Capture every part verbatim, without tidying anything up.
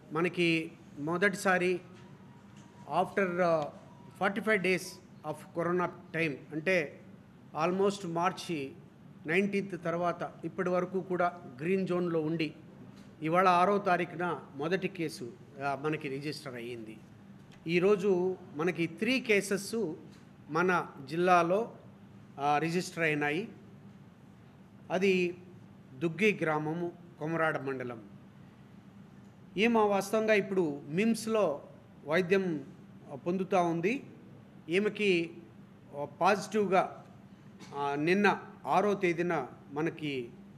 మనకి మొదటిసారి after forty five days of corona time, అంటే ఆల్మోస్ట్ మార్చి నైన్టీన్త్ తర్వాత ఇప్పటి వరకు కూడా గ్రీన్ జోన్లో ఉండి ఇవాళ ఆరో తారీఖున మొదటి కేసు మనకి రిజిస్టర్ అయ్యింది. ఈరోజు మనకి త్రీ కేసెస్ మన జిల్లాలో రిజిస్టర్ అయినాయి. అది దుగ్గి గ్రామము, కొమరాడ మండలం. ఈమె వాస్తవంగా ఇప్పుడు మిమ్స్లో వైద్యం పొందుతూ ఉంది. ఈమెకి పాజిటివ్గా నిన్న ఆరో తేదీన మనకి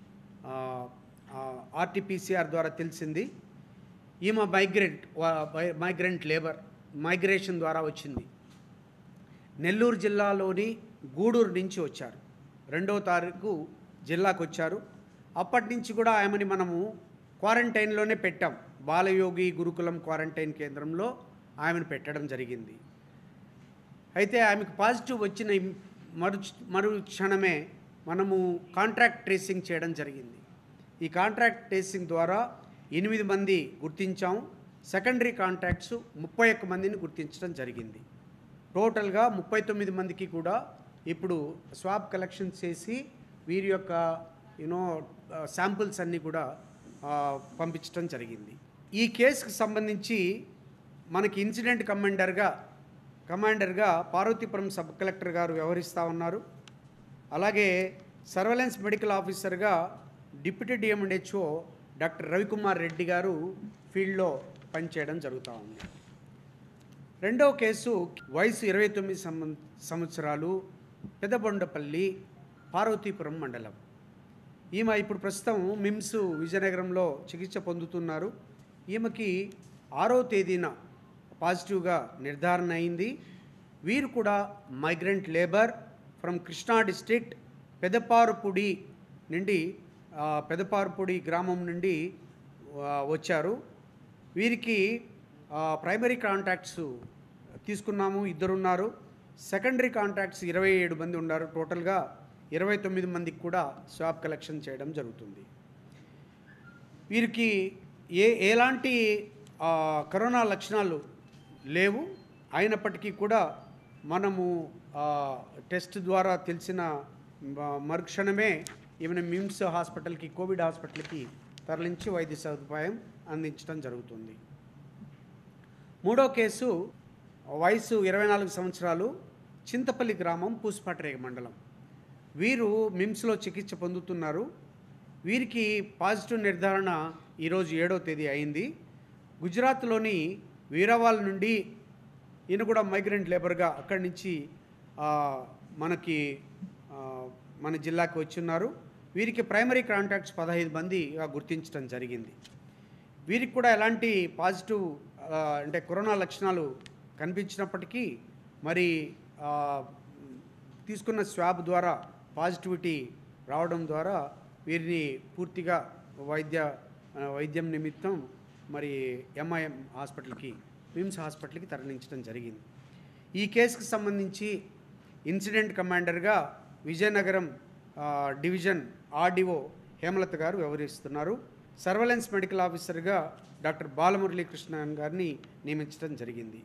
ఆర్టీపీసీఆర్ ద్వారా తెలిసింది. ఈమె మైగ్రెంట్ మైగ్రెంట్ లేబర్ మైగ్రేషన్ ద్వారా వచ్చింది. నెల్లూరు జిల్లాలోని గూడూరు నుంచి వచ్చారు. రెండవ తారీఖు జిల్లాకు వచ్చారు. అప్పటి నుంచి కూడా ఆమెని మనము క్వారంటైన్లోనే పెట్టాం. బాలయోగి గురుకులం క్వారంటైన్ కేంద్రంలో ఆమెను పెట్టడం జరిగింది. అయితే ఆమెకు పాజిటివ్ వచ్చిన మరు మరు క్షణమే మనము కాంట్రాక్ట్ ట్రేసింగ్ చేయడం జరిగింది. ఈ కాంట్రాక్ట్ ట్రేసింగ్ ద్వారా ఎనిమిది మంది గుర్తించాం. సెకండరీ కాంటాక్ట్స్ ముప్పై ఒక్క మందిని గుర్తించడం జరిగింది. టోటల్గా ముప్పై తొమ్మిది మందికి కూడా ఇప్పుడు స్వాబ్ కలెక్షన్ చేసి వీరి యొక్క యూనో శాంపుల్స్ అన్నీ కూడా పంపించడం జరిగింది. ఈ కేసుకు సంబంధించి మనకి ఇన్సిడెంట్ కమాండర్గా కమాండర్గా పార్వతీపురం సబ్ కలెక్టర్ గారు వ్యవహరిస్తూ ఉన్నారు. అలాగే సర్వేలెన్స్ మెడికల్ ఆఫీసర్గా deputy DMHO doctor Ravikumar Reddy గారు ఫీల్డ్లో పనిచేయడం జరుగుతూ ఉంది. రెండవ కేసు వయసు ఇరవై తొమ్మిది సంవత్సరాలు, పెదబొండపల్లి, పార్వతీపురం మండలం. ఈమె ఇప్పుడు ప్రస్తుతం మిమ్స్ విజయనగరంలో చికిత్స పొందుతున్నారు. ఈమెకి ఆరో తేదీన పాజిటివ్గా నిర్ధారణ అయింది. వీరు కూడా migrant labour from Krishna district Pedaparupudi నుండి పెదపారుపూడి గ్రామం నుండి వచ్చారు. వీరికి ప్రైమరీ కాంటాక్ట్స్ తీసుకున్నాము, ఇద్దరున్నారు. సెకండరీ కాంటాక్ట్స్ ఇరవై ఏడు మంది ఉన్నారు. టోటల్గా ఇరవై తొమ్మిది మందికి కూడా స్వాబ్ కలెక్షన్ చేయడం జరుగుతుంది. వీరికి ఏ ఎలాంటి కరోనా లక్షణాలు లేవు. అయినప్పటికీ కూడా మనము టెస్ట్ ద్వారా తెలిసిన మరుక్షణమే ఈమెను మిమ్స్ హాస్పిటల్కి, కోవిడ్ హాస్పిటల్కి తరలించి వైద్య సదుపాయం అందించడం జరుగుతుంది. మూడో కేసు వయసు ఇరవై నాలుగు సంవత్సరాలు, చింతపల్లి గ్రామం, పూసపాటిరేగ మండలం. వీరు మిమ్స్లో చికిత్స పొందుతున్నారు. వీరికి పాజిటివ్ నిర్ధారణ ఈరోజు ఏడో తేదీ అయింది. గుజరాత్లోని వీరావాల్ నుండి ఈయన కూడా మైగ్రెంట్ లేబర్గా అక్కడి నుంచి మనకి మన జిల్లాకి వచ్చి ఉన్నారు. వీరికి ప్రైమరీ కాంటాక్ట్స్ పదహైదు మందిగా గుర్తించడం జరిగింది. వీరికి కూడా ఎలాంటి పాజిటివ్ అంటే కరోనా లక్షణాలు కనిపించినప్పటికీ మరి తీసుకున్న స్వాబ్ ద్వారా పాజిటివిటీ రావడం ద్వారా వీరిని పూర్తిగా వైద్య వైద్యం నిమిత్తం మరి ఎంఐఎం హాస్పిటల్కి, మిమ్స్ హాస్పిటల్కి తరలించడం జరిగింది. ఈ కేసుకు సంబంధించి ఇన్సిడెంట్ కమాండర్గా విజయనగరం డివిజన్ ఆర్డీఓ హేమలత గారు వ్యవహరిస్తున్నారు. సర్వేలెన్స్ మెడికల్ ఆఫీసర్గా డాక్టర్ బాలమురళీకృష్ణన్ గారిని నియమించడం జరిగింది.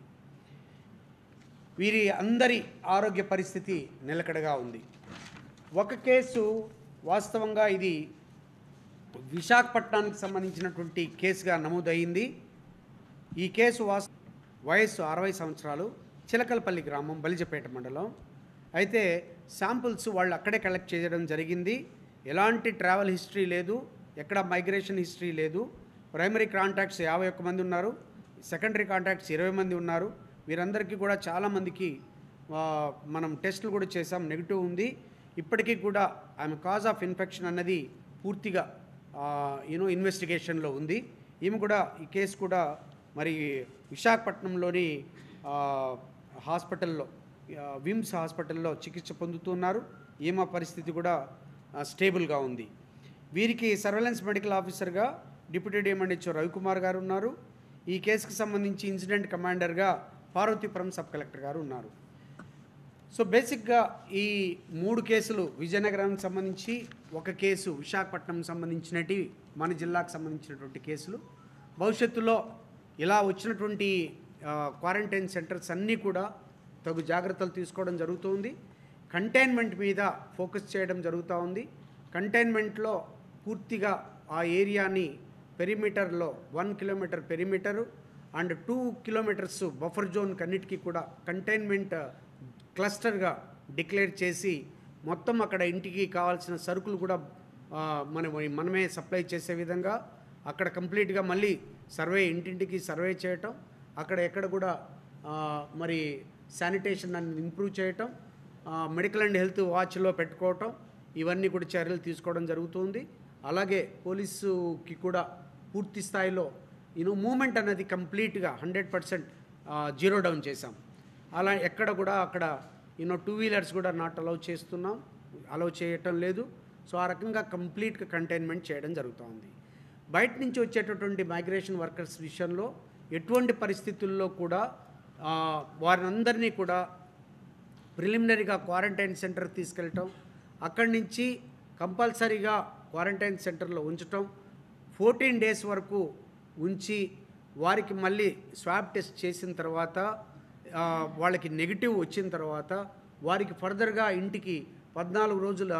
వీరి అందరి ఆరోగ్య పరిస్థితి నిలకడగా ఉంది. ఒక కేసు వాస్తవంగా ఇది విశాఖపట్నానికి సంబంధించినటువంటి కేసుగా నమోదయ్యింది. ఈ కేసు వాస్ వయస్సు అరవై సంవత్సరాలు, చిలకలపల్లి గ్రామం, బలిజపేట మండలం. అయితే శాంపుల్స్ వాళ్ళు అక్కడే కలెక్ట్ చేయడం జరిగింది. ఎలాంటి ట్రావెల్ హిస్టరీ లేదు, ఎక్కడ మైగ్రేషన్ హిస్టరీ లేదు. ప్రైమరీ కాంటాక్ట్స్ యాభై ఒక్క మంది ఉన్నారు, సెకండరీ కాంటాక్ట్స్ ఇరవై మంది ఉన్నారు. వీరందరికీ కూడా చాలామందికి మనం టెస్టులు కూడా చేసాం, నెగిటివ్ ఉంది. ఇప్పటికీ కూడా ఆమె కాజ్ ఆఫ్ ఇన్ఫెక్షన్ అన్నది పూర్తిగా యూనో ఇన్వెస్టిగేషన్లో ఉంది. ఈమె కూడా ఈ కేసు కూడా మరి విశాఖపట్నంలోని హాస్పిటల్లో, విమ్స్ హాస్పిటల్లో చికిత్స పొందుతున్నారు. ఈమె పరిస్థితి కూడా స్టేబుల్గా ఉంది. వీరికి సర్వేలెన్స్ మెడికల్ ఆఫీసర్గా డిప్యూటీ డిఎండ్హెచ్ఓ రవికుమార్ గారు ఉన్నారు. ఈ కేసుకు సంబంధించి ఇన్సిడెంట్ కమాండర్గా పార్వతీపురం సబ్ కలెక్టర్ గారు ఉన్నారు. సో బేసిక్గా ఈ మూడు కేసులు విజయనగరానికి సంబంధించి, ఒక కేసు విశాఖపట్నం సంబంధించినటి మన జిల్లాకు సంబంధించినటువంటి కేసులు. భవిష్యత్తులో ఇలా వచ్చినటువంటి క్వారంటైన్ సెంటర్స్ అన్నీ కూడా తగు జాగ్రత్తలు తీసుకోవడం జరుగుతుంది. కంటైన్మెంట్ మీద ఫోకస్ చేయడం జరుగుతూ ఉంది. కంటైన్మెంట్లో పూర్తిగా ఆ ఏరియాని పెరిమీటర్లో one kilometre perimeter and two kilometres buffer zone కన్నిటికీ కూడా కంటైన్మెంట్ క్లస్టర్గా డిక్లేర్ చేసి మొత్తం అక్కడ ఇంటికి కావాల్సిన సరుకులు కూడా మనం మనమే సప్లై చేసే విధంగా అక్కడ కంప్లీట్గా మళ్ళీ సర్వే ఇంటింటికి సర్వే చేయటం, అక్కడ ఎక్కడ కూడా మరి శానిటేషన్ అనేది ఇంప్రూవ్ చేయటం, మెడికల్ అండ్ హెల్త్ వాచ్లో పెట్టుకోవటం, ఇవన్నీ కూడా చర్యలు తీసుకోవడం జరుగుతుంది. అలాగే పోలీసుకి కూడా పూర్తి స్థాయిలో యూనో మూమెంట్ అనేది కంప్లీట్గా హండ్రెడ్ పర్సెంట్ జీరో డౌన్ చేసాం. అలా ఎక్కడ కూడా అక్కడ యూనో టూ వీలర్స్ కూడా నాట్ అలౌ చేస్తున్నాం, అలౌ చేయటం లేదు. సో ఆ రకంగా కంప్లీట్గా కంటైన్మెంట్ చేయడం జరుగుతూ ఉంది. బయట నుంచి వచ్చేటటువంటి మైగ్రేషన్ వర్కర్స్ విషయంలో ఎటువంటి పరిస్థితుల్లో కూడా వారందరినీ కూడా ప్రిలిమినరీగా క్వారంటైన్ సెంటర్ తీసుకెళ్ళటం, అక్కడి నుంచి కంపల్సరీగా క్వారంటైన్ సెంటర్లో ఉంచటం, ఫోర్టీన్ డేస్ వరకు ఉంచి వారికి మళ్ళీ స్వాబ్ టెస్ట్ చేసిన తర్వాత వాళ్ళకి నెగిటివ్ వచ్చిన తర్వాత వారికి ఫర్దర్గా ఇంటికి పద్నాలుగు రోజుల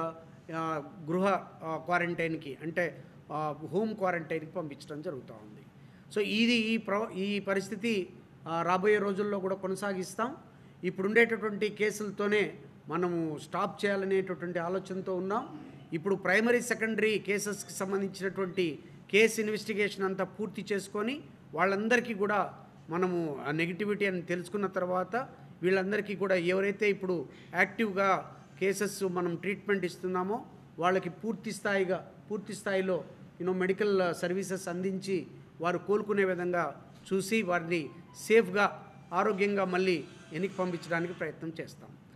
గృహ క్వారంటైన్కి అంటే హోమ్ క్వారంటైన్కి పంపించడం జరుగుతూ ఉంది. సో ఇది ఈ ప్ర ఈ పరిస్థితి రాబోయే రోజుల్లో కూడా కొనసాగిస్తాం. ఇప్పుడు ఉండేటటువంటి కేసులతోనే మనము స్టాప్ చేయాలనేటటువంటి ఆలోచనతో ఉన్నాం. ఇప్పుడు ప్రైమరీ సెకండరీ కేసెస్కి సంబంధించినటువంటి కేసు ఇన్వెస్టిగేషన్ అంతా పూర్తి చేసుకొని వాళ్ళందరికీ కూడా మనము ఆ నెగిటివిటీ అని తెలుసుకున్న తర్వాత వీళ్ళందరికీ కూడా ఎవరైతే ఇప్పుడు యాక్టివ్గా కేసెస్ మనం ట్రీట్మెంట్ ఇస్తున్నామో వాళ్ళకి పూర్తి స్థాయిగా పూర్తి స్థాయిలో యూనో మెడికల్ సర్వీసెస్ అందించి వారు కోలుకునే విధంగా చూసి వారిని సేఫ్గా ఆరోగ్యంగా మళ్ళీ వెనక్కి పంపించడానికి ప్రయత్నం చేస్తాం.